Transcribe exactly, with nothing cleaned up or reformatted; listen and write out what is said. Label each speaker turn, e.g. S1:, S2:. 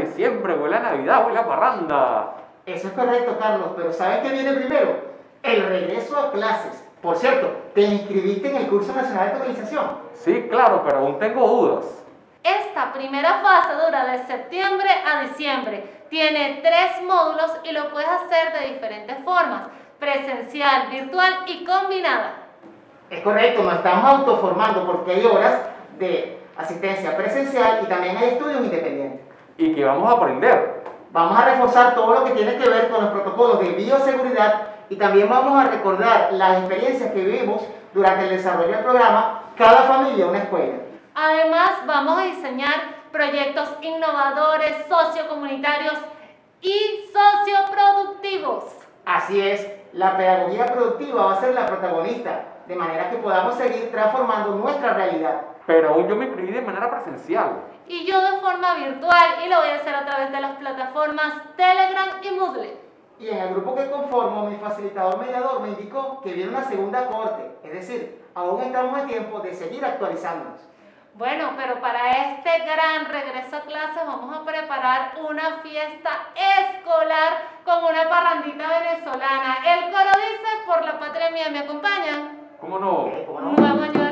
S1: diciembre, huele a Navidad, huele a parranda.
S2: Eso es correcto, Carlos, pero ¿sabes qué viene primero? El regreso a clases. Por cierto, ¿te inscribiste en el curso nacional de tokenización?
S1: Sí, claro, pero aún tengo dudas.
S3: Esta primera fase dura de septiembre a diciembre. Tiene tres módulos y lo puedes hacer de diferentes formas: presencial, virtual y combinada.
S2: Es correcto, nos estamos autoformando porque hay horas de asistencia presencial y también hay estudios independientes.
S1: ¿Y qué vamos a aprender?
S2: Vamos a reforzar todo lo que tiene que ver con los protocolos de bioseguridad y también vamos a recordar las experiencias que vivimos durante el desarrollo del programa Cada Familia una Escuela.
S3: Además, vamos a diseñar proyectos innovadores, sociocomunitarios y socioproductivos.
S2: Así es, la pedagogía productiva va a ser la protagonista, de manera que podamos seguir transformando nuestra realidad.
S1: Pero aún yo me inscribí de manera presencial.
S3: Y yo de forma virtual, y lo voy a hacer a través de las plataformas Telegram y Moodle.
S2: Y en el grupo que conformo, mi facilitador mediador me indicó que viene una segunda corte, es decir, aún estamos a tiempo de seguir actualizándonos.
S3: Bueno, pero para este gran regreso a clases vamos a preparar una fiesta escolar con una parrandita venezolana. El coro dice: por la patria mía, ¿me acompañan?
S1: ¿Cómo no?
S2: Eh, ¿cómo no?
S3: Vamos a ayudar.